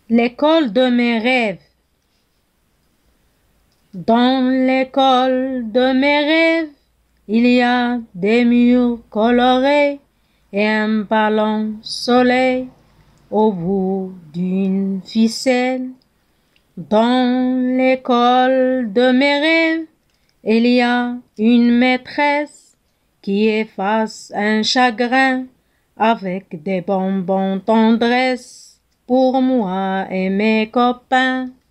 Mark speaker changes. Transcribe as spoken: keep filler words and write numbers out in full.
Speaker 1: L'école de mes rêves. Dans l'école de mes rêves, il y a des murs colorés et un ballon soleil au bout d'une ficelle. Dans l'école de mes rêves, il y a une maîtresse qui efface un chagrin avec des bonbons tendresse pour moi et mes copains.